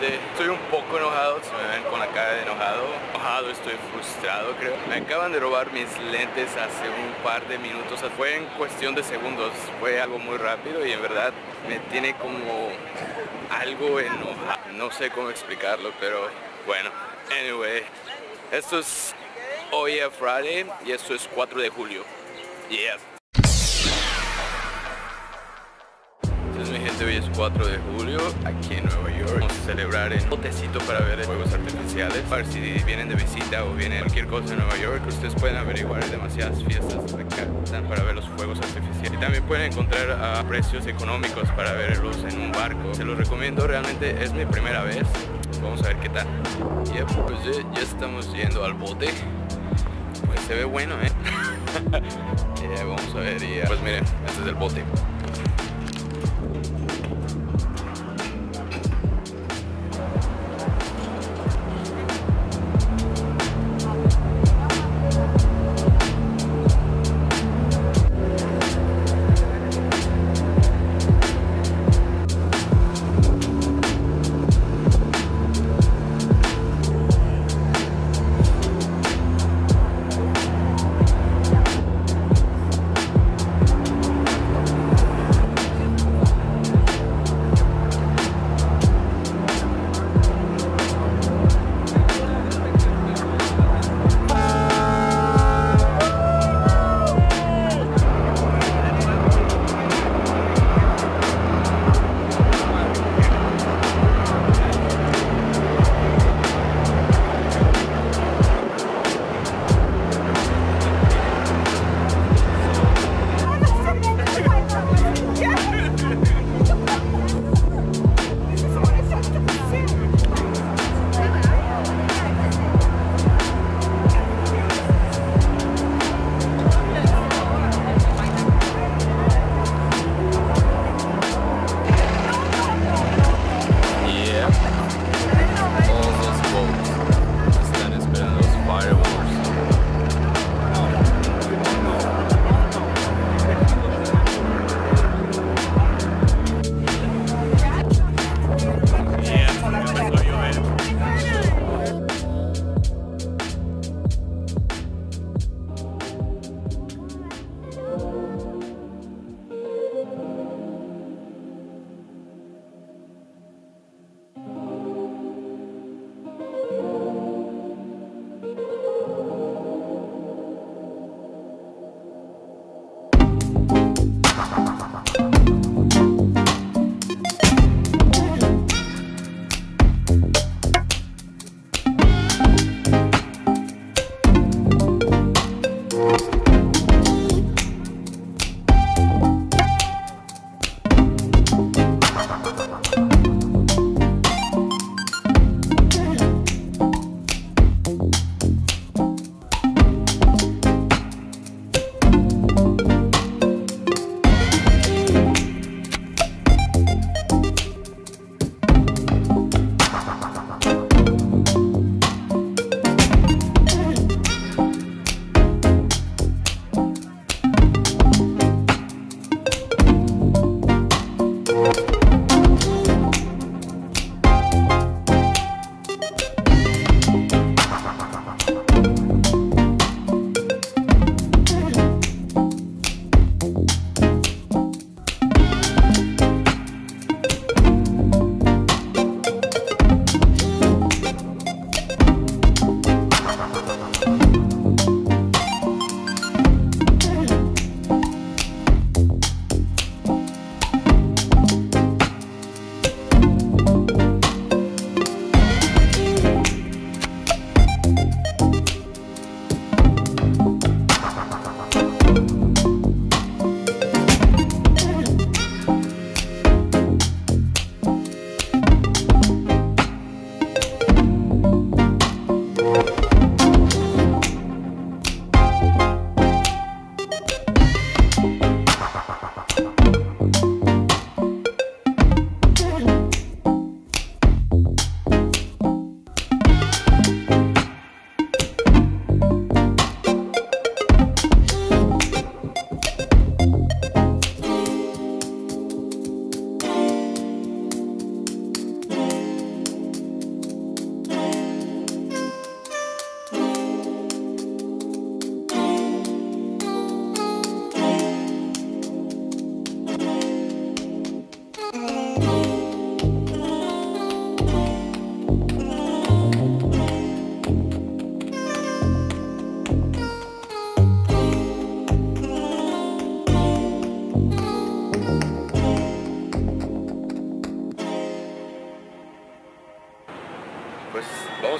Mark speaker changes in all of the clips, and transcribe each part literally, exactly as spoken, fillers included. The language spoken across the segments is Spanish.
Speaker 1: realmente estoy un poco enojado, si me ven con la cara de enojado. Enojado, estoy frustrado, creo. Me acaban de robar mis lentes hace un par de minutos, o sea, fue en cuestión de segundos, fue algo muy rápido y en verdad me tiene como algo enojado. No sé cómo explicarlo, pero bueno, anyway, esto es hoy a Friday y esto es cuatro de julio. Yeah. Entonces mi gente, hoy es cuatro de julio aquí en Nueva York. Vamos a celebrar en un botecito para ver fuegos artificiales. Para si vienen de visita o vienen cualquier cosa en Nueva York, ustedes pueden averiguar, hay demasiadas fiestas acá para ver los fuegos artificiales. Y también pueden encontrar a precios económicos para verlos en un barco. Se los recomiendo, realmente es mi primera vez. Vamos a ver qué tal. Y yep, pues ya, ya estamos yendo al bote. Pues se ve bueno, eh. Yeah, vamos a ver. Y, pues miren, este es el bote.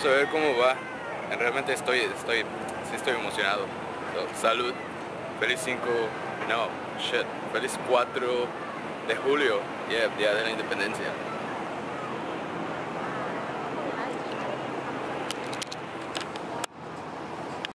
Speaker 1: vamos a ver cómo va. Realmente estoy, estoy, sí estoy emocionado. So, salud. Feliz cinco, no, shit. Feliz cuatro de julio. Yeah, Día de la Independencia.